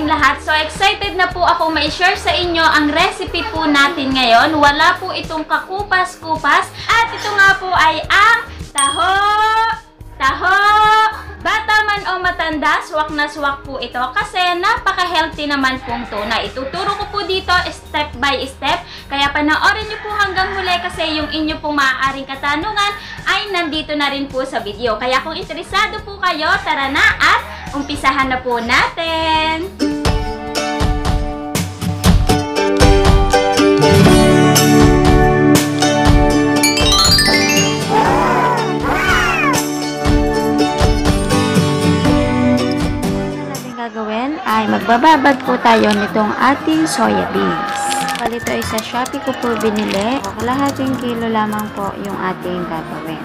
ating lahat. So excited na po ako ma-share sa inyo ang recipe po natin ngayon. Wala po itong kakupas-kupas. At ito nga po ay ang taho! Bata man o matanda, swak na swak po ito kasi napaka-healthy naman pong tuna. Ituturo ko po dito step by step. Kaya panoorin nyo po hanggang huli kasi yung inyo pong maaaring katanungan ay nandito na rin po sa video. Kaya kung interesado po kayo, tara na at umpisahan na po natin! Gagawin ay magbababad po tayo nitong ating soya beans. Ito ay sa Shopee ko po binili. Kalahating kilo lamang po yung ating gagawin.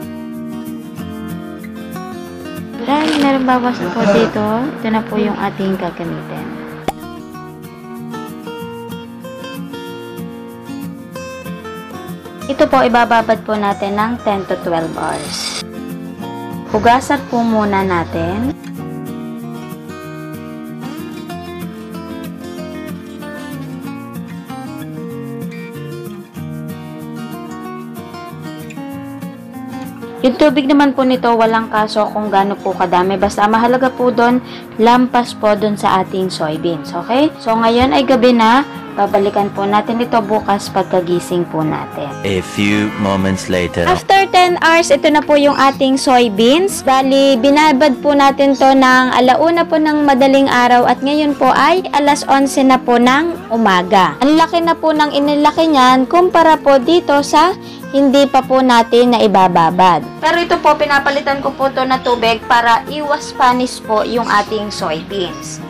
Dahil meron bawas po dito, ito na po yung ating gagamitin. Ito po ibababad po natin ng 10 to 12 hours. Hugasan po muna natin. Yung tubig naman po nito, walang kaso kung gaano po kadami. Basta mahalaga po doon, lampas po doon sa ating soybeans. Okay? So, ngayon ay gabi na. Babalikan po natin ito bukas pagkagising po natin. A few moments later. After 10 hours, ito na po yung ating soybeans. Bali, binabad po natin to ng alauna po ng madaling araw at ngayon po ay alas 11 na po ng umaga. Ang laki na po ng inilaki niyan kumpara po dito sa hindi pa po natin na ibababad. Pero ito po, pinapalitan ko po to na tubig para iwas panis po yung ating soybeans.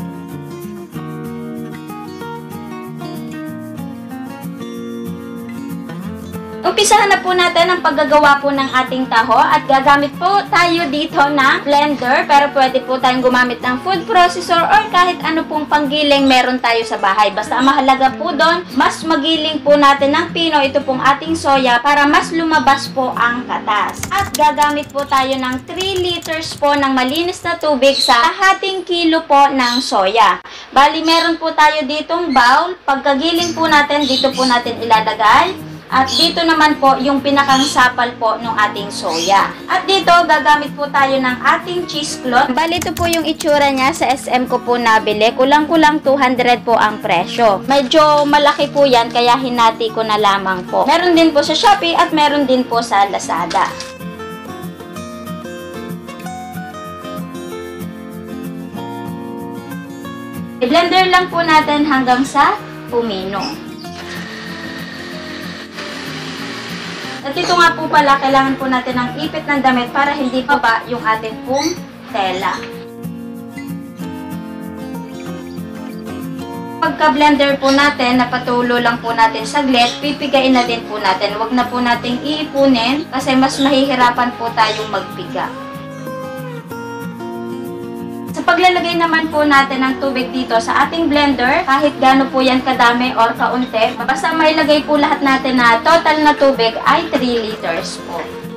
Umpisahan na po natin ang paggagawa po ng ating taho at gagamit po tayo dito ng blender pero pwede po tayong gumamit ng food processor or kahit ano pong panggiling meron tayo sa bahay. Basta ang mahalaga po doon, mas magiling po natin ng pino ito pong ating soya para mas lumabas po ang katas. At gagamit po tayo ng 3 liters po ng malinis na tubig sa kalahating kilo po ng soya. Bali meron po tayo ditong bowl. Pagkagiling po natin, dito po natin ilalagay. At dito naman po yung pinakang sapal po ng ating soya. At dito gagamit po tayo ng ating cheesecloth. Bali ito po yung itsura niya sa SM ko po nabili. Kulang-kulang 200 po ang presyo. Medyo malaki po yan kaya hinati ko na lamang po. Meron din po sa Shopee at meron din po sa Lazada. I-blender lang po natin hanggang sa pumino. At ito nga po pala, kailangan po natin ng ipit ng damit para hindi baba yung ating pong tela. Pagka-blender po natin, napatulo lang po natin saglit, pipigain na din po natin. Huwag na po nating iipunin kasi mas mahihirapan po tayong magpiga. Sa paglalagay naman po natin ng tubig dito sa ating blender, kahit gaano po yan kadami or kaunti, basta mailagay po lahat natin na total na tubig ay 3 liters po.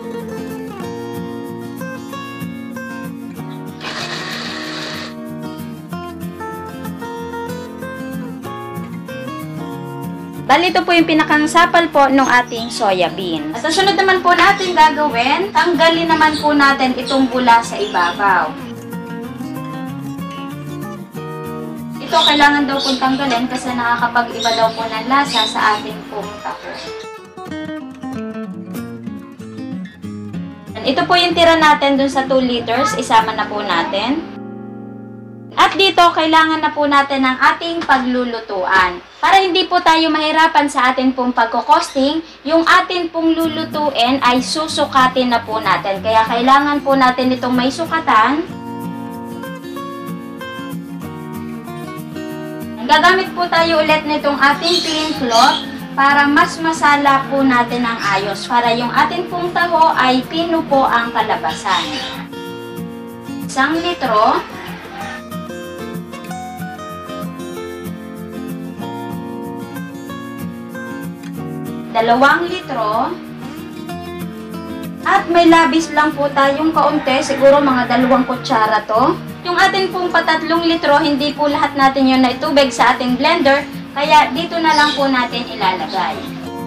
Bali, ito po yung pinakang sapal po ng ating soya beans. At susunod naman po natin gagawin, tanggalin naman po natin itong bula sa ibabaw. Ito kailangan daw pong tanggalin kasi nakakapag-iba daw po ng lasa sa ating pong taho. Ito po yung tira natin dun sa 2 liters, isama na po natin. At dito, kailangan na po natin ng ating paglulutuan. Para hindi po tayo mahirapan sa atin pong pagkukosting, yung atin pong lulutuin ay susukatin na po natin. Kaya kailangan po natin itong may sukatan. Gagamit po tayo ulit nitong ating clean cloth para mas masala po natin ang ayos. Para yung ating pong taho ay pino po ang kalabasan. 1 litro. 2 litro. At may labis lang po tayong kaunti, siguro mga 2 kutsara to. Yung atin pong 3 litro, hindi po lahat natin yun na itubig sa ating blender, kaya dito na lang po natin ilalagay.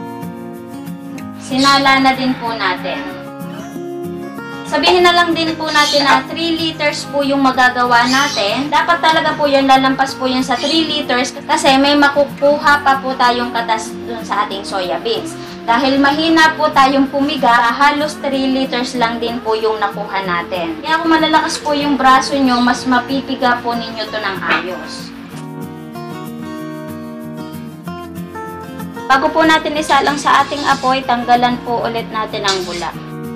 Sinala na din po natin. Sabihin na lang din po natin na 3 liters po yung magagawa natin. Dapat talaga po yun, lalampas po yun sa 3 liters kasi may makukuha pa po tayong katas dun sa ating soya beans. Dahil mahina po tayong pumiga, halos 3 liters lang din po yung nakuha natin. Kaya kung malalakas po yung braso nyo, mas mapipiga po ninyo to ng ayos. Bago po natin isalang sa ating apoy, tanggalan po ulit natin ang bula.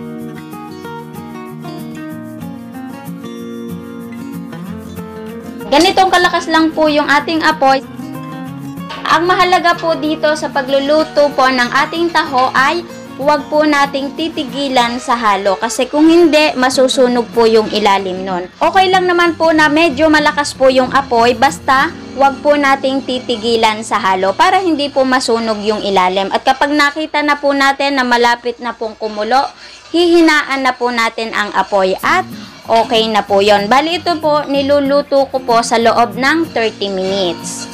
Ganitong kalakas lang po yung ating apoy. Ang mahalaga po dito sa pagluluto po ng ating taho ay huwag po nating titigilan sa halo kasi kung hindi, masusunog po yung ilalim nun. Okay lang naman po na medyo malakas po yung apoy basta huwag po nating titigilan sa halo para hindi po masunog yung ilalim. At kapag nakita na po natin na malapit na pong kumulo, hihinaan na po natin ang apoy at okay na po yon. Bali ito po, niluluto ko po sa loob ng 30 minutes.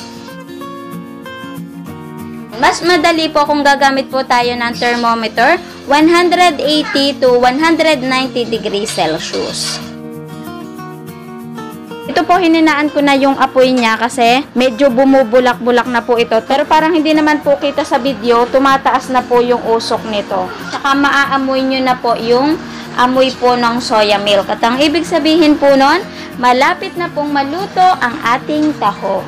Mas madali po kung gagamit po tayo ng thermometer, 180 to 190 degrees Celsius. Ito po, hininaan ko na yung apoy niya kasi medyo bumubulak-bulak na po ito. Pero parang hindi naman po kita sa video, tumataas na po yung usok nito. Saka maaamoy nyo na po yung amoy po ng soya milk. At ang ibig sabihin po nun, malapit na pong maluto ang ating taho.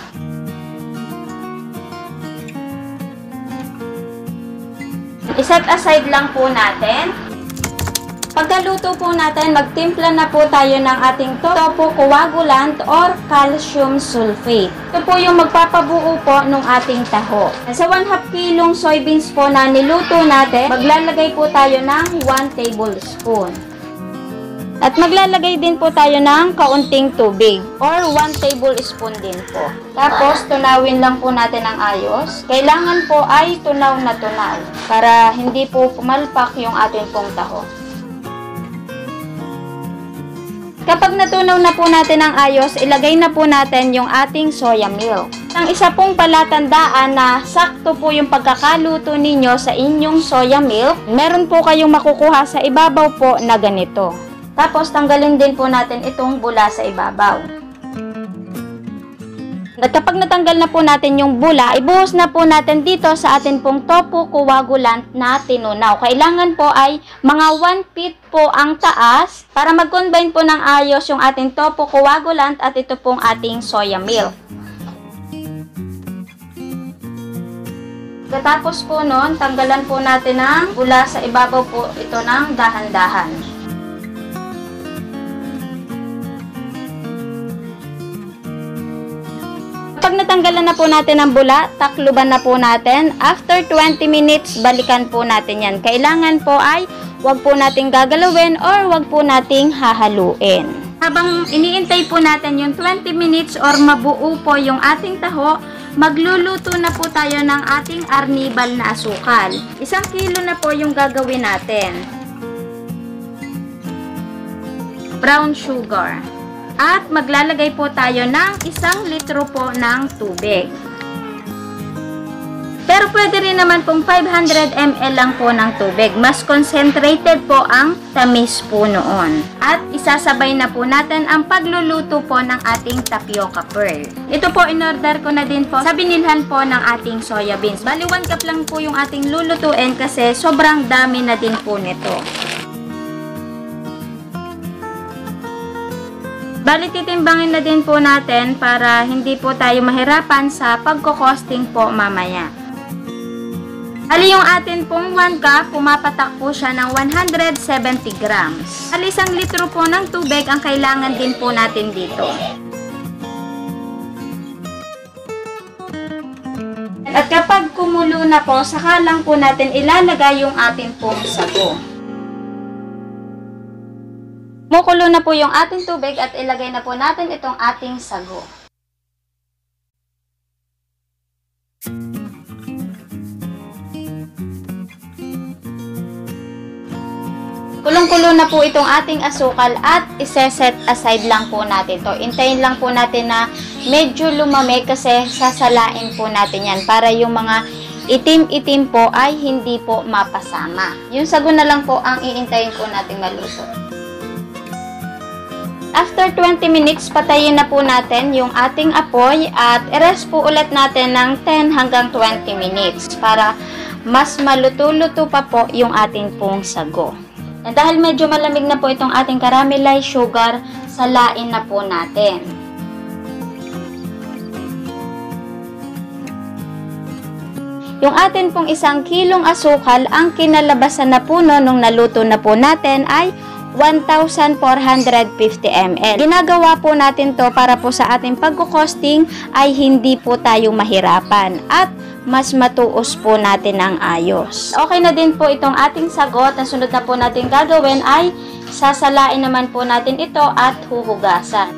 I-set aside lang po natin. Pagkaluto po natin, magtimpla na po tayo ng ating tofu coagulant or calcium sulfate. Ito po yung magpapabuo po ng ating taho. Sa 1/2 kilong soybeans po na niluto natin, maglalagay po tayo ng 1 tablespoon. At maglalagay din po tayo ng kaunting tubig or 1 tablespoon din po. Tapos, tunawin lang po natin ang ayos. Kailangan po ay tunaw na tunaw para hindi po pumalpak yung ating pong taho. Kapag natunaw na po natin ang ayos, ilagay na po natin yung ating soya milk. Ang isa pong palatandaan na sakto po yung pagkakaluto ninyo sa inyong soya milk, meron po kayong makukuha sa ibabaw po na ganito. Tapos tanggalin din po natin itong bula sa ibabaw. At kapag natanggal na po natin yung bula, ibuhos na po natin dito sa atin pong tofu coagulant na tinunaw. Kailangan po ay mga 1 feet po ang taas para mag-combine po ng ayos yung ating tofu coagulant at ito pong ating soya milk. Katapos po nun, tanggalan po natin ang bula sa ibabaw po ito ng dahan-dahan. Pag natanggalan na po natin ang bula, takluban na po natin. After 20 minutes, balikan po natin yan. Kailangan po ay wag po nating gagalawin or wag po nating hahaluin. Habang iniintay po natin yung 20 minutes or mabuo po yung ating taho, magluluto na po tayo ng ating arnibal na asukal. 1 kilo na po yung gagawin natin. Brown sugar. At maglalagay po tayo ng 1 litro po ng tubig. Pero pwede rin naman pong 500 ml lang po ng tubig. Mas concentrated po ang tamis po noon. At isasabay na po natin ang pagluluto po ng ating tapioca pearl. Ito po, in-order ko na din po sa binilhan po ng ating soya beans. Bali 1 cup lang po yung ating lulutuin kasi sobrang dami na din po nito. Bali, titimbangin na din po natin para hindi po tayo mahirapan sa pagkukosting po mamaya. Bali, yung atin pong 1 cup, pumapatak po siya ng 170 grams. Bali, 1 litro po ng tubig ang kailangan din po natin dito. At kapag kumulo na po, saka lang po natin ilalagay yung atin pong sago. Kumukulo na po yung ating tubig at ilagay na po natin itong ating sago. Kulong-kulo na po itong ating asukal at iseset aside lang po natin to. Intayin lang po natin na medyo lumamig kasi sasalain po natin yan para yung mga itim-itim po ay hindi po mapasama. Yung sago na lang po ang iintayin po natin maluto. After 20 minutes, patayin na po natin yung ating apoy at i-rest po ulit natin ng 10 hanggang 20 minutes para mas maluto-luto pa po yung ating pong sago. At dahil medyo malamig na po itong ating caramelized sugar, salain na po natin. Yung atin pong 1 kilong asukal, ang kinalabasan na po nung naluto na po natin ay 1,450 ml. Ginagawa po natin to para po sa ating pagkukosting ay hindi po tayo mahirapan at mas matuos po natin ang ayos. Okay na din po itong ating sagot. Ang sunod na po natin gagawin ay sasalain naman po natin ito at huhugasan.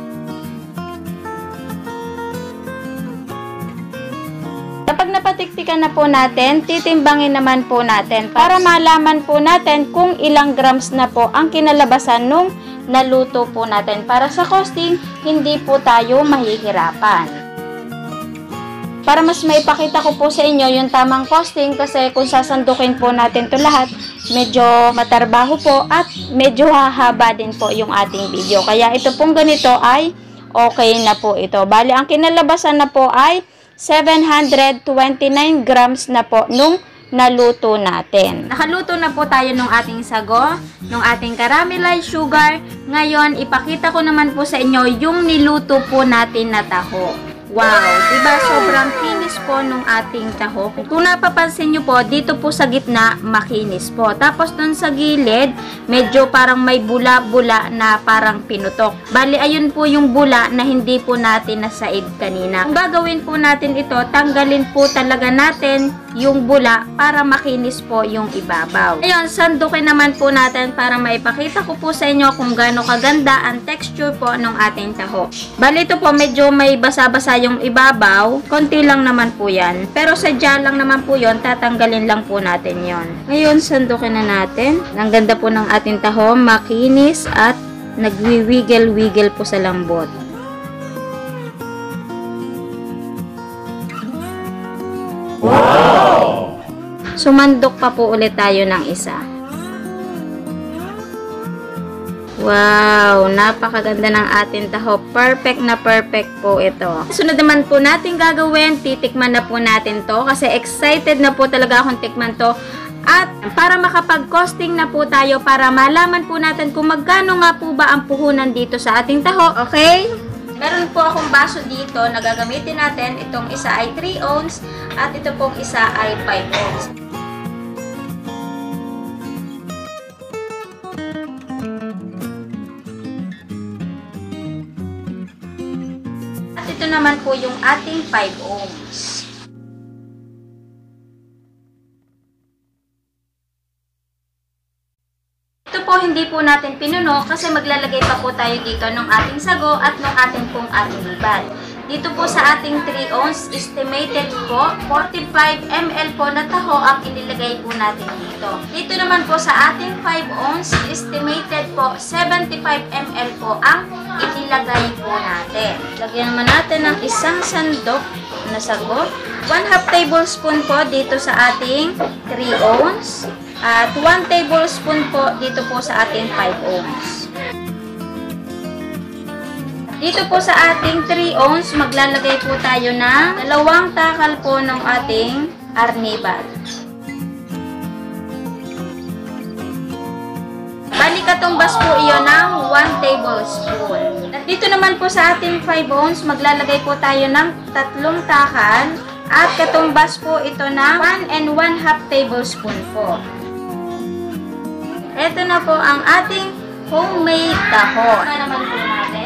Kapag napatiktikan na po natin, titimbangin naman po natin para malaman po natin kung ilang grams na po ang kinalabasan nung naluto po natin. Para sa costing, hindi po tayo mahihirapan. Para mas maipakita ko po sa inyo yung tamang costing kasi kung sasandukin po natin to lahat, medyo matarbaho po at medyo hahaba din po yung ating video. Kaya ito pong ganito ay okay na po ito. Bali, ang kinalabasan na po ay 729 grams na po nung naluto natin. Nakaluto na po tayo nung ating sago, nung ating caramelized sugar. Ngayon, ipakita ko naman po sa inyo yung niluto po natin na taho. Wow! Diba sobrang kinis po nung ating taho. Kung napapansin nyo po, dito po sa gitna, makinis po. Tapos dun sa gilid, medyo parang may bula-bula na parang pinutok. Bali, ayun po yung bula na hindi po natin nasaid kanina. Kung gagawin po natin ito, tanggalin po talaga natin yung bula para makinis po yung ibabaw. Ayun, sandukin naman po natin para maipakita ko po sa inyo kung gaano kaganda ang texture po ng ating taho. Bali, ito po medyo may basa-basa yung ibabaw, konti lang naman po yan. Pero sadya lang naman po yon, tatanggalin lang po natin yon. Ngayon, sandukin na natin. Ang ganda po ng ating taho, makinis at nagwiwiggle-wiggle po sa lambot. Wow! Sumandok pa po ulit tayo ng isa. Wow, napakaganda ng ating taho. Perfect na perfect po ito. Sunod naman po natin gagawin, titikman na po natin to kasi excited na po talaga akong tikman to. At para makapag-costing na po tayo para malaman po natin kung magkano nga po ba ang puhunan dito sa ating taho, okay? Meron po akong baso dito na gagamitin natin. Itong isa ay 3 ounce at ito pong isa ay 5 ounce. Ito naman po yung ating 5 ohms. Ito po hindi po natin pinuno kasi maglalagay pa po tayo dito ng ating sago at ng ating pong atinibal. Dito po sa ating 3 ounce, estimated po 45 ml po na taho ang inilagay po natin dito. Dito naman po sa ating 5 ounce, estimated po 75 ml po ang inilagay po natin. Lagyan naman natin ng isang sandok na sago. 1/2 tablespoon po dito sa ating 3 ounce at 1 tablespoon po dito po sa ating 5 ounce. Dito po sa ating 3 ounce, maglalagay po tayo ng 2 takal po ng ating arnibal. Bali katumbas po iyon ng 1 tablespoon. At dito naman po sa ating 5 ounce, maglalagay po tayo ng 3 takal at katumbas po ito ng 1 1/2 tablespoon po. Ito na po ang ating homemade taho. Ano naman po natin?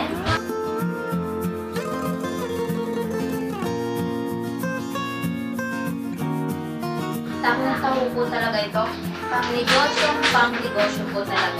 Tahong-taho po talaga ito. Pang-negosyo po talaga.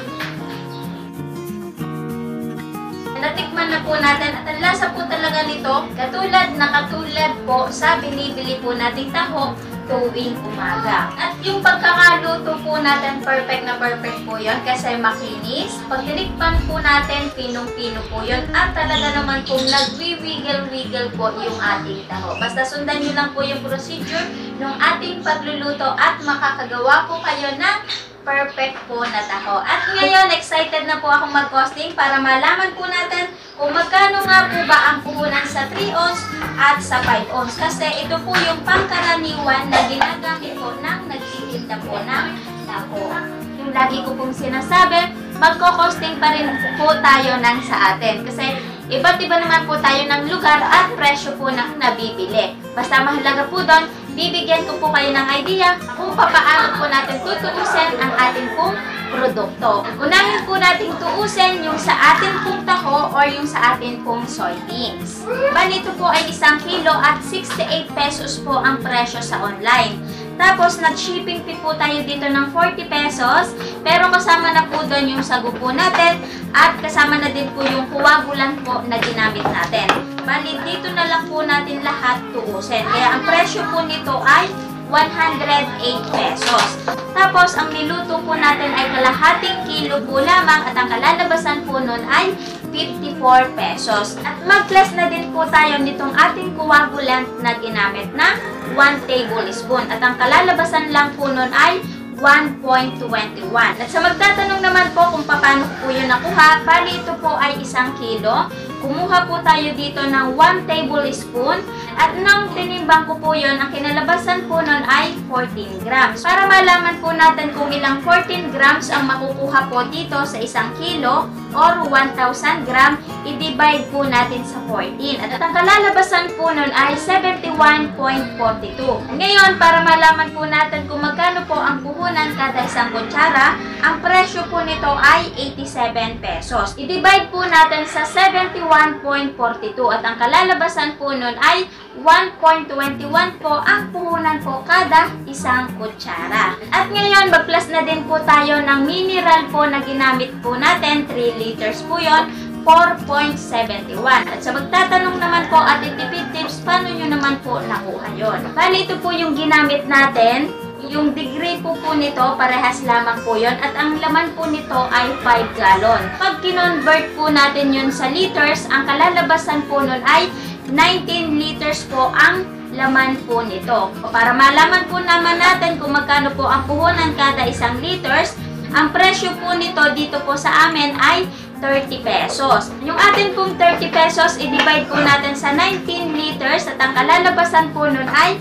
Natikman na po natin at ang lasa po talaga nito, katulad po sa binibili po nating taho, tuwing umaga. At yung pagkakaluto po natin, perfect na perfect po yun kasi makinis. Pag tinikpan po natin, pinong-pino po yun. At talaga naman kung nagwi-wiggle-wiggle po yung ating taho. Basta sundan nyo lang po yung procedure ng ating pagluluto at makakagawa po kayo ng perfect po na taho. At ngayon, excited na po akong mag-costing para malaman po natin kung magkano nga po ba ang puhunan sa 3 ounce at sa 5 ounce. Kasi ito po yung pangkaraniwan na ginagamit po ng nagtitinda po ng taho. Yung lagi ko pong sinasabi, magko-costing pa rin po tayo ng sa atin. Kasi iba't iba naman po tayo ng lugar at presyo po ng nabibili. Basta mahalaga po doon, bibigyan ko po kayo ng idea kung paano po natin tutuusin ang ating pong produkto. Unahin po natin tuusin yung sa atin pong taho or yung sa atin pong soybeans. Nito po ay 1 kilo at 68 pesos po ang presyo sa online. Tapos, nag-shipping fee po tayo dito ng 40 pesos. Pero kasama na po doon yung sago po natin at kasama na din po yung kuwagulan po na ginamit natin. Dito na lang po natin lahat tuusin. Kaya ang presyo po nito ay 108 pesos. Tapos, ang niluto po natin ay kalahating kilo po lamang at ang kalalabasan po nun ay 54 pesos. At mag-plus na din po tayo nitong ating coagulant na ginamit na 1 tablespoon. At ang kalalabasan lang po nun ay 1.21. At sa magtatanong naman po kung paano po yun nakuha, bali ito po ay 1 kilo. Kumuha po tayo dito ng 1 tablespoon at nang tinimbang ko po yun, ang kinalabasan po nun ay 14 grams. Para malaman po natin kung ilang 14 grams ang makukuha po dito sa 1 kilo or 1,000 gram, i-divide po natin sa 14. At ang kalalabasan po nun ay 71.42. Ngayon, para malaman po natin kung magkano po ang puhunan kada 1 kutsara, ang presyo po nito ay 87 pesos. I-divide po natin sa 71.42 at ang kalalabasan po nun ay 1.21 po ang puhunan po kada 1 kutsara. At ngayon, mag-plus na din po tayo ng mineral po na ginamit po natin, 3 liters po yon, 4.71. At sa magtatanong naman po at tipid tips, paano nyo naman po nakuha yon? Bali, ito po yung ginamit natin. Yung degree po nito, parehas lamang po yon. At ang laman po nito ay 5 gallon. Pag kinonvert po natin yun sa liters, ang kalalabasan po nun ay 19 liters po ang laman po nito. Para malaman po naman natin kung magkano po ang puhunan kada 1 liters, ang presyo po nito dito po sa amin ay 30 pesos. Yung atin pong 30 pesos, i-divide po natin sa 19 liters at ang kalalabasan po nun ay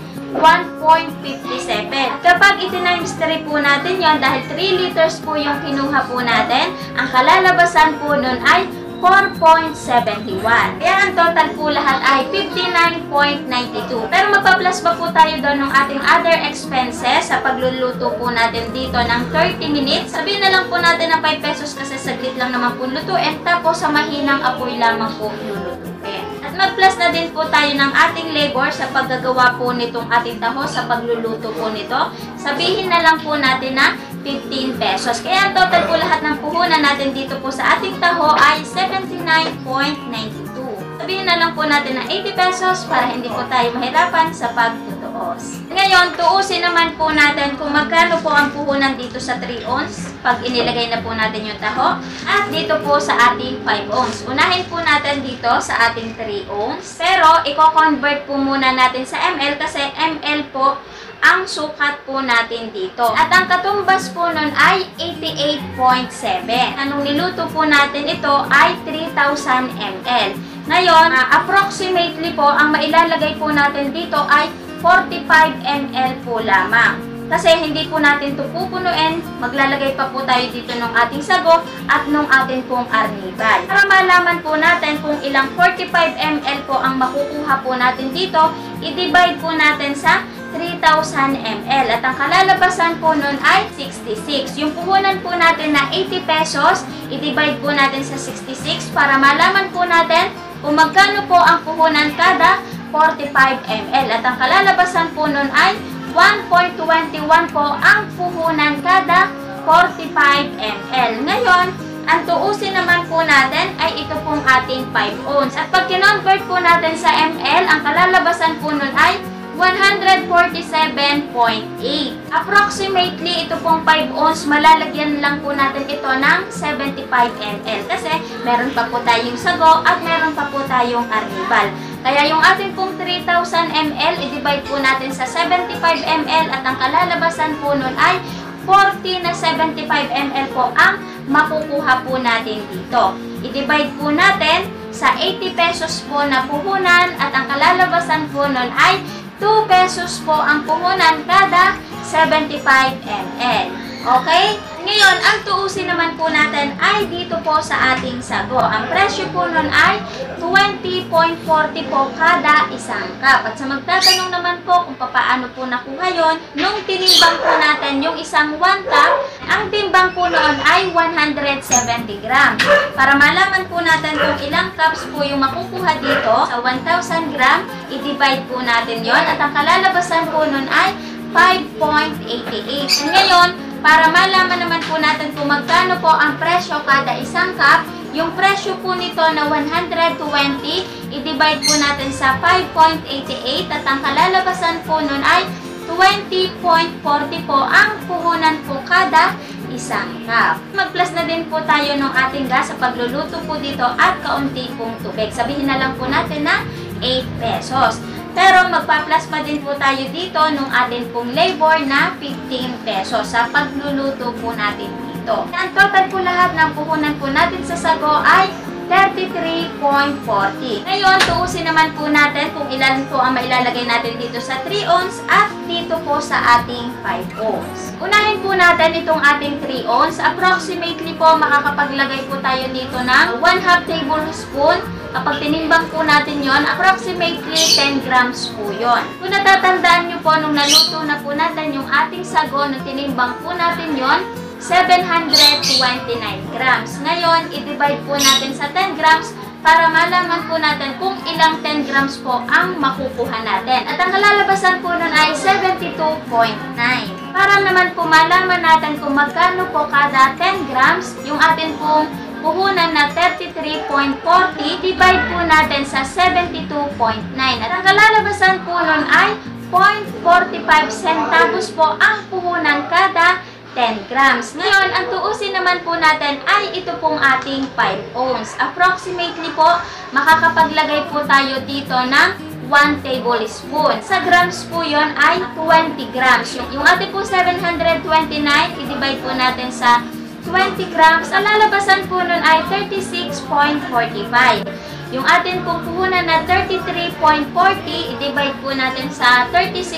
1.57. Kapag iti-times 3 po natin yon, dahil 3 liters po yung kinuha po natin, ang kalalabasan po nun ay 4.71. Kaya ang total po lahat ay 59.92. Pero magpa-plus pa po tayo doon ng ating other expenses sa pagluluto po natin dito ng 30 minutes. Sabihin na lang po natin na 5 pesos kasi saglit lang naman po lutuin. Tapos sa mahinang apoy lamang po lulutuin. At mag-plus na din po tayo ng ating labor sa paggagawa po nitong ating taho sa pagluluto po nito. Sabihin na lang po natin na 15 pesos. Kaya ang total po lahat ng puhunan natin dito po sa ating taho ay 79.92. Sabihin na lang po natin na 80 pesos para hindi po tayo mahirapan sa pagtutuos. Ngayon, tuusin naman po natin kung magkano po ang puhunan dito sa 3 ounce pag inilagay na po natin yung taho at dito po sa ating 5 ounce. Unahin po natin dito sa ating 3 ounce. Pero, i-convert po muna natin sa ml kasi ml po ang sukat po natin dito. At ang katumbas po nun ay 88.7. Anong niluto po natin ito ay 3,000 ml. Ngayon, approximately po, ang mailalagay po natin dito ay 45 ml po lamang. Kasi hindi po natin ito pupunuin, maglalagay pa po tayo dito ng ating sago at ng ating pong arnibal. Para malaman po natin kung ilang 45 ml po ang makukuha po natin dito, i-divide po natin sa 3,000 ml. At ang kalalabasan po nun ay 66. Yung puhunan po natin na 80 pesos, i-divide po natin sa 66 para malaman po natin kung magkano po ang puhunan kada 45 ml. At ang kalalabasan po nun ay 1.21 po ang puhunan kada 45 ml. Ngayon, ang tuusin naman po natin ay ito pong ating 5 ounce. At pag kinonvert po natin sa ml, ang kalalabasan po nun ay 147.8. Approximately, ito pong 5 ounce, malalagyan lang po natin ito ng 75 ml. Kasi meron pa po tayong sago at meron pa po tayong arnibal. Kaya yung ating pong 3,000 ml, i-divide po natin sa 75 ml at ang kalalabasan po nun ay 40 na 75 ml po ang makukuha po natin dito. I-divide po natin sa 80 pesos po na puhunan at ang kalalabasan po nun ay 2 pesos po ang puhunan kada 75 ml. Okay? Ngayon, ang tuusin naman po natin ay dito po sa ating sago. Ang presyo po nun ay 20.40 po kada isang cup. At sa magtatanong naman po kung paano po nakuha yon, nung tinimbang po natin yung isang 1 cup, ang timbang po noon ay 170 gram. Para malaman po natin kung ilang cups po yung makukuha dito sa 1,000 gram, i-divide po natin yon at ang kalalabasan po nun ay 5.88. Ngayon, para malaman naman po natin kung magkano po ang presyo kada isang cup, yung presyo po nito na 120, i-divide po natin sa 5.88 at ang kalalabasan po nun ay 20.40 po ang puhunan po kada isang cup. Mag-plus na din po tayo ng ating gas sa pagluluto po dito at kaunti pong tubig. Sabihin na lang po natin na 8 pesos. Pero magpa-plus pa din po tayo dito nung atin pong labor na 15 pesos sa pagluluto po natin dito. Ang total po lahat ng puhunan po natin sa sago ay 33.40. Ngayon, tuusin naman po natin kung ilan po ang mailalagay natin dito sa 3 ounce at dito po sa ating 5 ounce. Unahin po natin itong ating 3 ounce. Approximately po makakapaglagay po tayo dito ng 1/2 tablespoon. Kapag tinimbang po natin yon, approximately 10 grams po yon. Kung natatandaan nyo po, nung naluto na po natin yung ating sago, nung tinimbang po natin yon, 729 grams. Ngayon, i-divide po natin sa 10 grams para malaman po natin kung ilang 10 grams po ang makukuha natin. At ang kalalabasan po nun ay 72.9. Para naman po malaman natin kung magkano po kada 10 grams, yung atin pong puhunan na 33.40, divide po natin sa 72.9. At ang kalalabasan po nun ay 0.45 centavos po ang puhunan kada 10 grams. Ngayon, ang tuusin naman po natin ay ito pong ating 5 ounce. Approximately po, makakapaglagay po tayo dito ng 1 tablespoon. Sa grams po yon ay 20 grams. Yung ating po 729, i-divide po natin sa 20 grams, ang lalabasan po nun ay 36.45. Yung atin pong puhunan na 33.40, i-divide po natin sa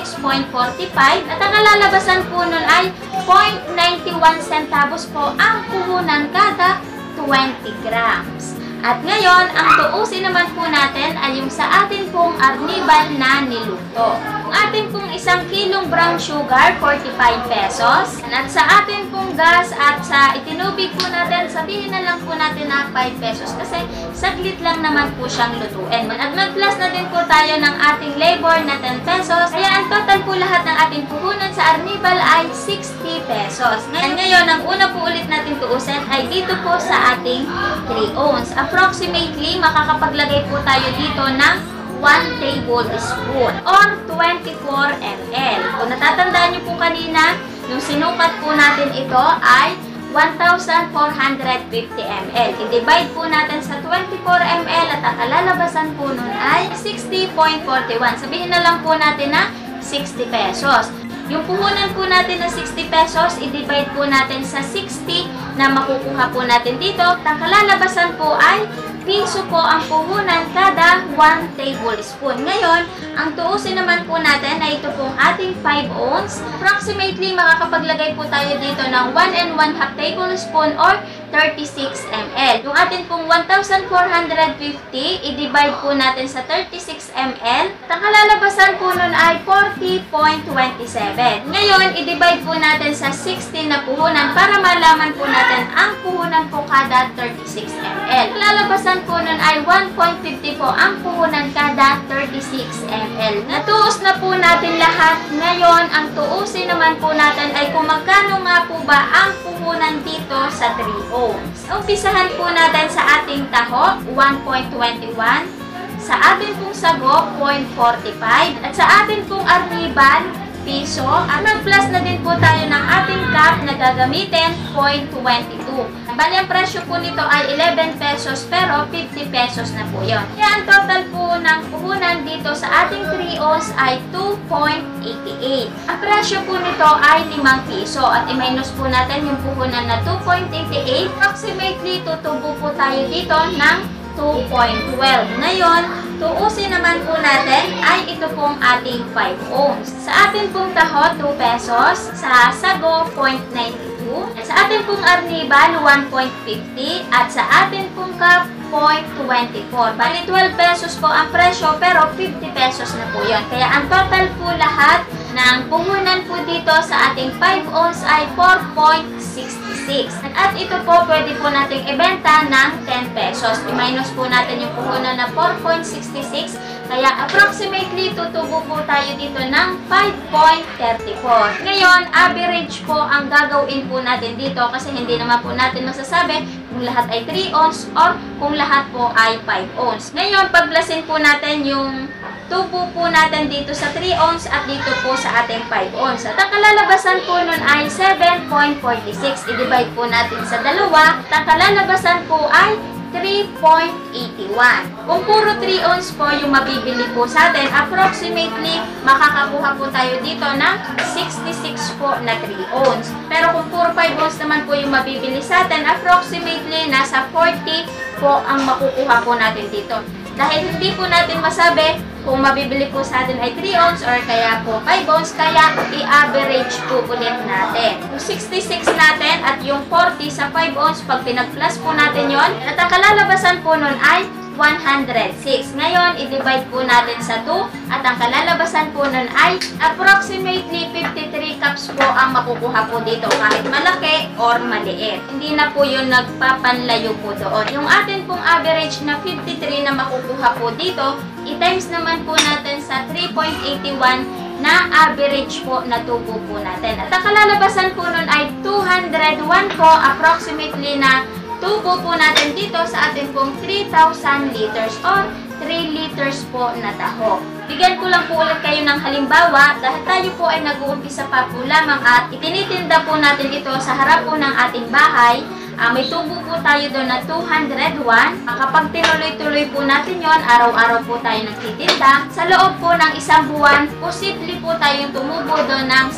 36.45 at ang lalabasan po nun ay 0.91 centavos po ang puhunan kada 20 grams. At ngayon, ang tuusin naman po natin ay yung sa atin pong arnibal na niluto. Ang atin pong 1 kilong brown sugar, 45 pesos. At sa atin pong gas at sa itinubig po natin, sabihin na lang po natin na 5 pesos kasi saglit lang naman po siyang lutuin. At mag-plus na din po tayo ng ating labor na 10 pesos. Kaya ang total po lahat ng ating puhunan sa arnibal ay 60 pesos. Ngayon, ang una po ulit natin tuusin ay dito po sa ating 3 ounce. Approximately, makakapaglagay po tayo dito ng 1 tablespoon or 24 ml. Kung natatandaan nyo po kanina, yung sinukat po natin ito ay 1,450 ml. I-divide po natin sa 24 ml at ang kalalabasan po nun ay 60.41. Sabihin na lang po natin na 60 pesos. Yung puhunan po natin na 60 pesos, i-divide po natin sa 60 na makukuha po natin dito. Ang kalalabasan po ay piso po ang puhunan kada 1 tablespoon. Ngayon, ang tuusin naman po natin ay ito pong ating 5 ounce. Approximately, makakapaglagay po tayo dito ng 1 1/2 tablespoon or 36 ml. Yung atin pong 1,450, i-divide po natin sa 36 ml. At ang kalalabasan po nun ay 40.27. Ngayon, i-divide po natin sa 16 na puhunan para malaman po natin ang puhunan po kada 36 ml. Ang kalalabasan po nun ay 1.50 po ang puhunan kada 36 ml. Natuos na po natin lahat. Ngayon, ang tuusin naman po natin ay kung magkano nga po ba ang puhunan dito sa 3 ounce. Umpisahan po natin sa ating taho, 1.21, Sa atin pong sago, 0.45. At sa atin pong arnibal, piso. At nag-plus na din po tayo ng ating cup na gagamitin, 0.22. Bali, ang presyo po nito ay 11 pesos pero 50 pesos na po yun. Kaya ang total po ng puhunan dito sa ating 3 ounce ay 2.88. Ang presyo po nito ay 5 piso at i-minus po natin yung puhunan na 2.88. Approximately, tutubo po tayo dito ng 2.12. Ngayon, tuusin naman po natin ay ito pong ating 5 ohms. Sa atin pong taho, 2 pesos. Sa sago, 0.92. Sa atin pong arnibal, 1.50. At sa atin pong cup, 0.24. Bali, 12 pesos po ang presyo pero 50 pesos na po yun. Kaya ang total po lahat ng puhunan po dito sa ating 5 ounce ay 4.66. At ito po, pwede po nating ibenta ng 10 pesos. I-minus po natin yung puhunan na 4.66. Kaya approximately, tutubo po tayo dito ng 5.34. Ngayon, average po ang gagawin po natin dito kasi hindi naman po natin masasabi kung lahat ay 3 ounce or kung lahat po ay 5 ounce. Ngayon, paglasin po natin yung tubo po natin dito sa 3 ounce at dito po sa ating 5 ounce. At ang kalalabasan po nun ay 7.46. I-divide po natin sa dalawa. At ang kalalabasan po ay 3.81. Kung puro 3 ounce po yung mabibili po sa atin, approximately makakakuha po tayo dito ng 66 po na 3 ounce. Pero kung puro 5 ounce naman po yung mabibili sa atin, approximately nasa 40 po ang makukuha po natin dito. Dahil hindi po natin masabi kung mabibili po sa atin ay 3 ounce or kaya po 5 ounce, kaya i-average po ulit natin. Yung 66 natin at yung 40 sa 5 ounce, pag pinag-plus po natin yon, at ang kalalabasan po nun ay 106. Ngayon, i-divide po natin sa 2 at ang kalalabasan po nun ay approximately 53 cups po ang makukuha po dito kahit malaki or maliit. Hindi na po yun nagpapanlayo po doon. Yung atin pong average na 53 na makukuha po dito, i-times naman po natin sa 3.81 na average po na tubo po natin. At ang kalalabasan po nun ay 201 po approximately na tubo po natin dito sa ating pong 3,000 liters or 3 liters po na taho. Bigyan ko lang po ulit kayo ng halimbawa dahil tayo po ay nag-uumpisa pa po lamang at itinitinda po natin ito sa harap po ng ating bahay. May tubo po tayo doon na 201. Kapag tinuloy-tuloy po natin yon, araw-araw po tayo nagtitinda. Sa loob po ng isang buwan, posible po tayong tumubo doon ng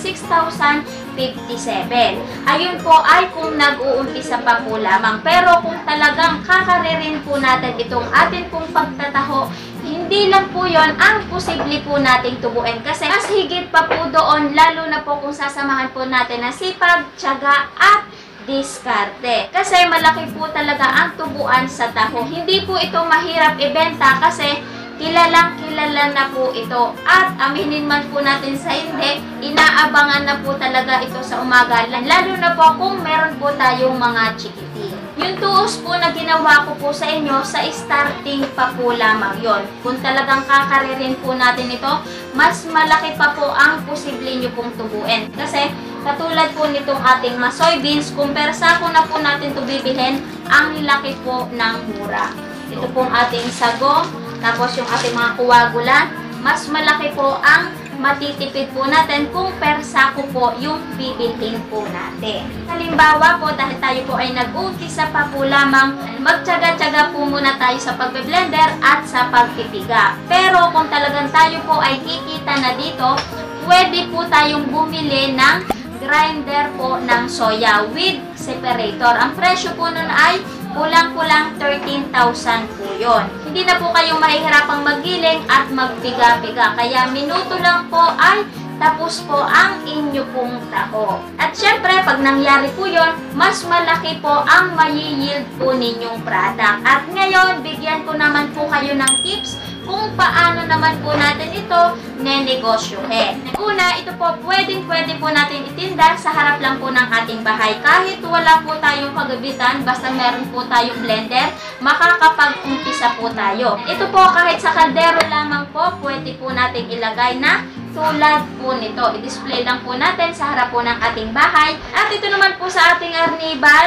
6,057. Ayun po ay kung nag-uumpisa pa po lamang. Pero kung talagang kakaririn po natin itong atin pong pagtataho, hindi lang po yon ang posible po nating tubuin. Kasi mas higit pa po doon, lalo na po kung sasamahan po natin ng sipag, tiyaga at diskarte. Kasi malaki po talaga ang tubuan sa taho. Hindi po ito mahirap ibenta kasi kilalang kilala na po ito. At aminin man po natin sa hindi, inaabangan na po talaga ito sa umaga. Lalo na po kung meron po tayong mga chikiti. Yung tuos po na ginawa ko po sa inyo, sa starting pa po lamang yon. Kung talagang kakaririn po natin ito, mas malaki pa po ang posible nyo pong tubuin. Kasi katulad po nitong ating soybeans, kung per sako na po natin ito bibilhin, ang laki po ng mura. Ito pong ating sago, tapos yung ating mga kuwagula, mas malaki po ang matitipid po natin kung per sako po yung bibilhin po natin. Halimbawa po, dahil tayo po ay nag-umpisa pa po lamang, magtyaga-tyaga po muna tayo sa pagbe-blender at sa pagpipiga. Pero kung talagang tayo po ay kikita na dito, pwede po tayong bumili ng grinder po ng soya with separator. Ang presyo po nun ay kulang-kulang 13,000 po yun. Hindi na po kayong mahihirapang maggiling at magpiga-piga. Kaya minuto lang po ay tapos po ang inyo pong taho. At syempre, pag nangyari po yun, mas malaki po ang mayi-yield po ninyong product. At ngayon, bigyan ko naman po kayo ng tips kung paano naman po natin ito nenegosyohin. Una, ito po pwede po natin itinda sa harap lang po ng ating bahay. Kahit wala po tayong kagabitan, basta meron po tayong blender, makakapag-umpisa po tayo. Ito po kahit sa kaldero lamang po, pwede po natin ilagay na tulad po nito. I-display lang po natin sa harap po ng ating bahay. At ito naman po sa ating arnibal,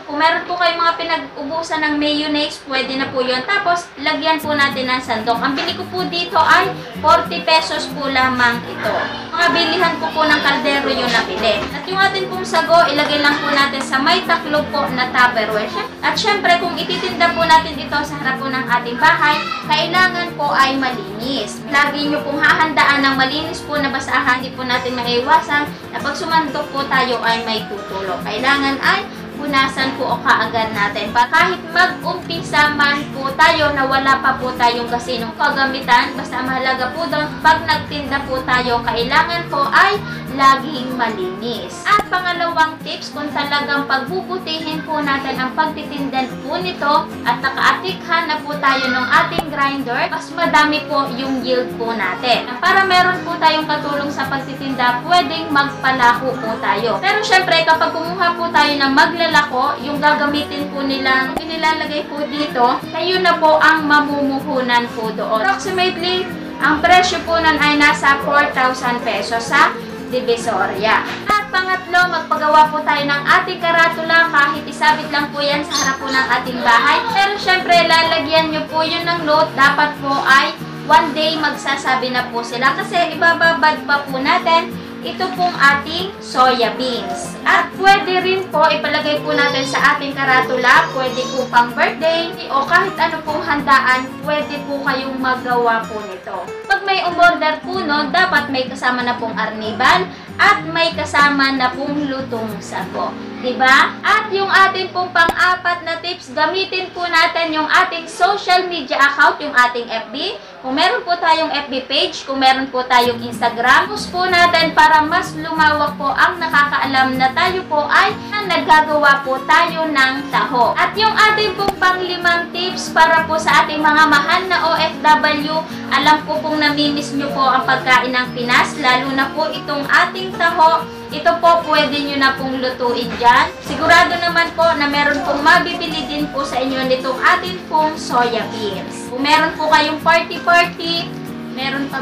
Kung meron po kayong mga pinag-ubusan ng mayonnaise, pwede na po yun. Tapos, lagyan po natin ng sandok. Ang bili ko po dito ay 40 pesos po lamang ito. Mga bilihan ko po ng kaldero yung nabili. At yung atin pong sago, ilagay lang po natin sa may taklob po na Tupperware. At syempre, kung ititinda po natin ito sa harap po ng ating bahay, kailangan po ay malinis. Lagi nyo pong hahandaan ng malinis po na basahan, hindi po natin maiwasan na pag sumandok po tayo ay may tutulo. Kailangan ay punasan po o kaagad natin. Kahit mag-umpisa man po tayo na wala pa po tayong kasinong kagamitan, basta mahalaga po doon, pag nagtinda po tayo, kailangan po ay laging malinis. At pangalawang tips, kung talagang pagbubutihin po natin ang pagtitindan po nito at nakaatikhan na po tayo ng ating grinder, mas madami po yung yield po natin. Para meron po tayong katulong sa pagtitinda, pwedeng magpalako po tayo. Pero syempre, kapag kumuha po tayo ng maglalako, yung gagamitin po nilang inilalagay po dito, kayo na po ang mamumuhunan po doon. Approximately, ang presyo po nun ay nasa 4,000 pesos sa Divisoria. At pangatlo, magpagawa po tayo ng ating karatula, kahit isabit lang po yan sa harap po ng ating bahay. Pero syempre, lalagyan nyo po yun ng note. Dapat po ay one day magsasabi na po sila kasi ibababad pa po natin ito pong ating soya beans. At pwede rin po ipalagay po natin sa ating karatula, pwede po pang birthday o kahit ano pong handaan, pwede po kayong magawa po nito. Pag may umorder po nun, dapat may kasama na pong arnibal at may kasama na pong lutong sago. Diba? At yung ating pong pang-apat na tips, gamitin po natin yung ating social media account, yung ating FB. Kung meron po tayong FB page, kung meron po tayong Instagram, post po natin para mas lumawak po ang nakakaalam na tayo po ay naggagawa po tayo ng taho. At yung ating pong pang-limang tips para po sa ating mga mahal na OFW, alam ko pong namimiss nyo po ang pagkain ng Pinas, lalo na po itong ating taho. Ito po, pwede nyo na pong lutuin dyan. Sigurado naman po na meron pong mabibili din po sa inyo nitong atin pong soya beans. Kung meron po kayong party-party, meron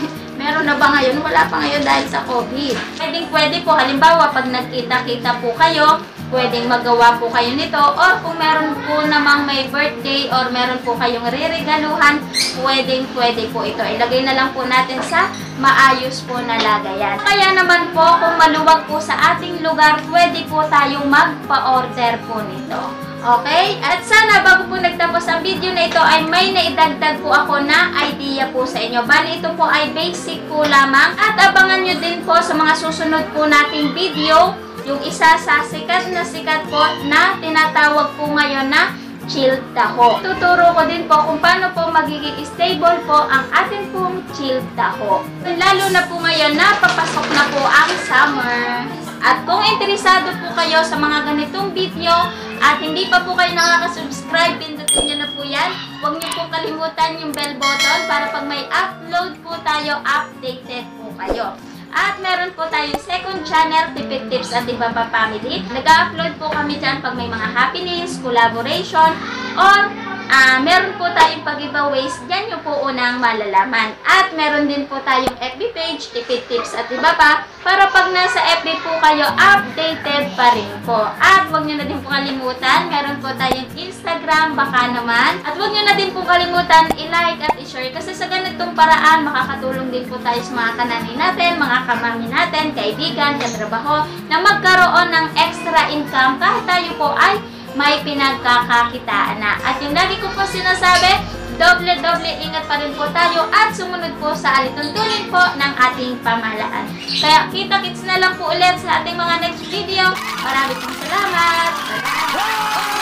na ba ngayon? Wala pa ngayon dahil sa COVID. Pwede po, halimbawa, pag nagkita-kita po kayo, pwedeng magawa po kayo nito. Or kung meron po namang may birthday or meron po kayong re-regaluhan, pwede po ito. Ilagay na lang po natin sa maayos po na lagayan. Kaya naman po, kung maluwag po sa ating lugar, pwede po tayong magpa-order po nito. Okay? At sana bago po nagtapos ang video na ito ay may naidagdag po ako na idea po sa inyo. Bali ito po ay basic po lamang at abangan nyo din po sa mga susunod po nating video yung isa sa sikat po na tinatawag po ngayon na chilled taho. Tuturo ko din po kung paano po magiging stable po ang atin pong chilled taho. Lalo na po ngayon na papasok na po ang summer. At kung interesado po kayo sa mga ganitong video at hindi pa po kayo nakaka-subscribe, pindutin nyo na po yan. Huwag nyo po kalimutan yung bell button para pag may upload po tayo, updated po kayo. At meron po tayong second channel, Tipid Tips at Iba Pa Family. Nag-upload po kami dyan pag may mga happenings, collaboration, or meron po tayong pag-giveaways, dyan nyo po unang malalaman. At meron din po tayong FB page, Tipid Tips at Iba Pa, para pag nasa FB po kayo, updated pa rin po. At huwag nyo na din po kalimutan, meron po tayong Instagram, baka naman. At huwag nyo na din po kalimutan, i-like at i-share. Kasi sa ganitong paraan, makakatulong din po tayo sa mga kanani natin, mga kamami natin, kaibigan, katrabaho, na magkaroon ng extra income kahit tayo po ay may pinagkakakitaan na. At yung lagi ko po sinasabi, doble-doble ingat pa rin po tayo at sumunod po sa alituntunin po ng ating pamahalaan. Kaya kita-kits na lang po ulit sa ating mga next video. Maraming salamat! Bye-bye!